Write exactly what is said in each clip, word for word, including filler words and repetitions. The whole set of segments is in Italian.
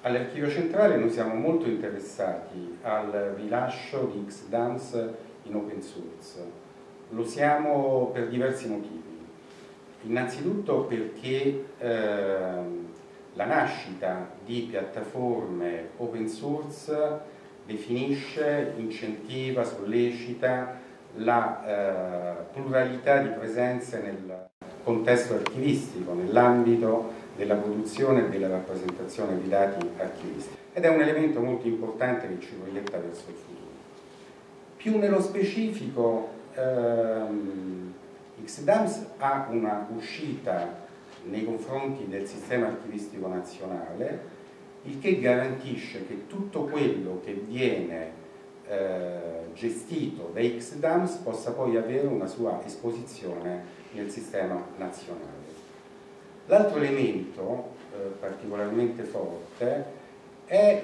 All'Archivio Centrale noi siamo molto interessati al rilascio di X DAMS in open source. Lo siamo per diversi motivi. Innanzitutto perché eh, la nascita di piattaforme open source definisce, incentiva, sollecita la eh, pluralità di presenze nel contesto archivistico, nell'ambito della produzione e della rappresentazione di dati archivistici. Ed è un elemento molto importante che ci proietta verso il futuro. Più nello specifico, ehm, X DAMS ha una uscita nei confronti del sistema archivistico nazionale, il che garantisce che tutto quello che viene eh, gestito da X DAMS possa poi avere una sua esposizione nel sistema nazionale. L'altro elemento eh, particolarmente forte è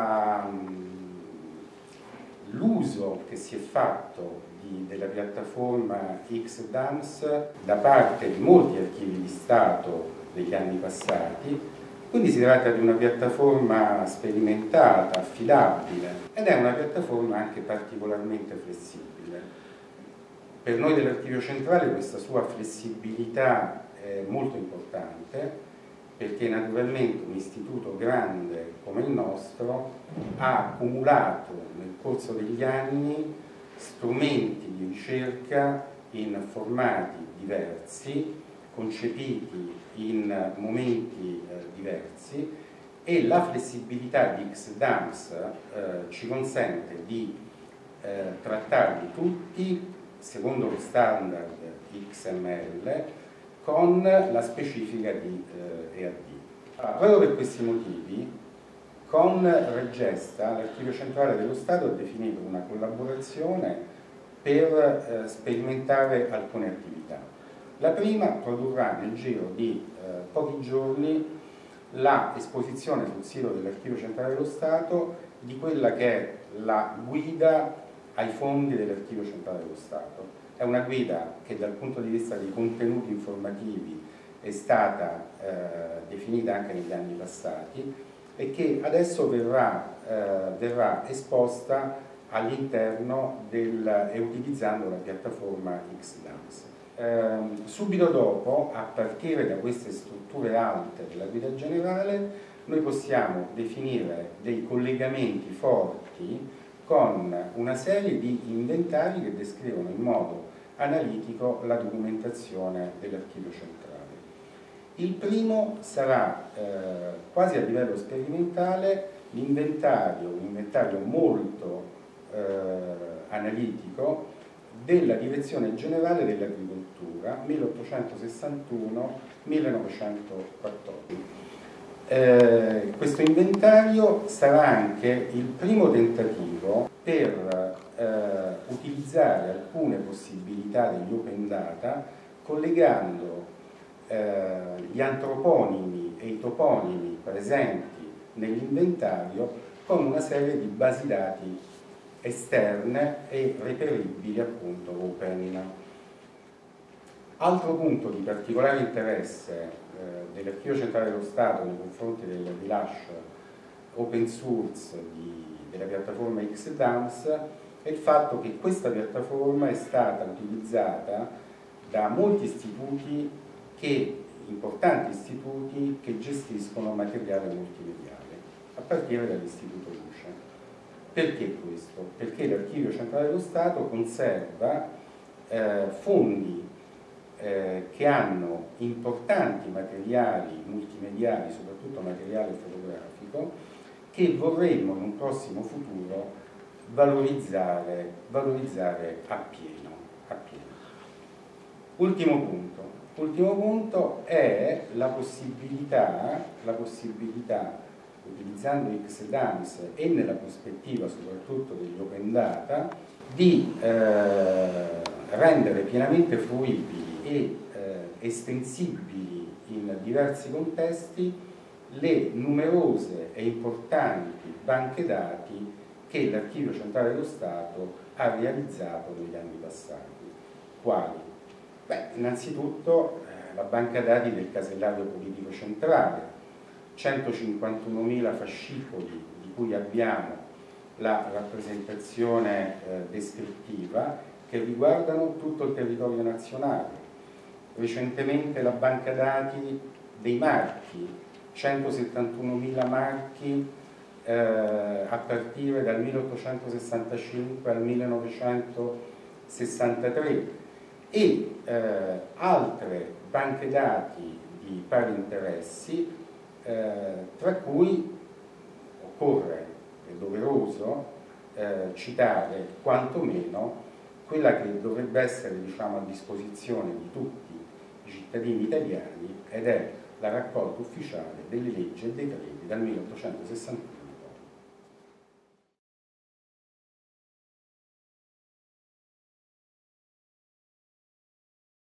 l'uso che si è fatto di, della piattaforma X DAMS da parte di molti archivi di Stato negli anni passati. Quindi si tratta di una piattaforma sperimentata, affidabile, ed è una piattaforma anche particolarmente flessibile. Per noi dell'Archivio Centrale questa sua flessibilità è molto importante, perché naturalmente un istituto grande come il nostro ha accumulato nel corso degli anni strumenti di ricerca in formati diversi, concepiti in momenti eh, diversi, e la flessibilità di X DAMS eh, ci consente di eh, trattarli tutti secondo lo standard X M L con la specifica di eh, E A D. Proprio per questi motivi, con Regesta, l'Archivio Centrale dello Stato ha definito una collaborazione per eh, sperimentare alcune attività. La prima produrrà nel giro di eh, pochi giorni la esposizione sul sito dell'Archivio Centrale dello Stato di quella che è la guida ai fondi dell'Archivio Centrale dello Stato. È una guida che dal punto di vista dei contenuti informativi è stata eh, definita anche negli anni passati e che adesso verrà, eh, verrà esposta all'interno del e utilizzando la piattaforma X DAMS. Eh, subito dopo, a partire da queste strutture alte della guida generale, noi possiamo definire dei collegamenti forti con una serie di inventari che descrivono in modo analitico la documentazione dell'Archivio Centrale. Il primo sarà eh, quasi a livello sperimentale l'inventario, un inventario molto eh, analitico della Direzione Generale dell'Agricoltura milleottocentosessantuno millenovecentoquattordici. Eh, questo inventario sarà anche il primo tentativo per eh, utilizzare alcune possibilità degli open data collegando eh, gli antroponimi e i toponimi presenti nell'inventario con una serie di basi dati esterne e reperibili appunto open. Altro punto di particolare interesse eh, dell'Archivio Centrale dello Stato nei confronti del rilascio open source di, della piattaforma X DAMS è il fatto che questa piattaforma è stata utilizzata da molti istituti, che, importanti istituti che gestiscono materiale multimediale, a partire dall'Istituto Luce. Perché questo? Perché l'Archivio Centrale dello Stato conserva eh, fondi eh, che hanno importanti materiali multimediali, soprattutto materiale fotografico, che vorremmo in un prossimo futuro valorizzare, valorizzare appieno, appieno. Ultimo punto. Ultimo punto è la possibilità, la possibilità utilizzando X DAMS e nella prospettiva soprattutto degli open data, di eh, rendere pienamente fruibili e eh, estensibili in diversi contesti le numerose e importanti banche dati che l'Archivio Centrale dello Stato ha realizzato negli anni passati. Quali? Beh, innanzitutto eh, la banca dati del casellario politico centrale, centocinquantunomila fascicoli di cui abbiamo la rappresentazione eh, descrittiva, che riguardano tutto il territorio nazionale. Recentemente la banca dati dei marchi, centosettantunomila marchi eh, a partire dal milleottocentosessantacinque al millenovecentosessantatré e eh, altre banche dati di pari interessi, eh, tra cui occorre, è doveroso, eh, citare quantomeno quella che dovrebbe essere, diciamo, a disposizione di tutti i cittadini italiani, ed è la raccolta ufficiale delle leggi e decreti dal milleottocentosessantuno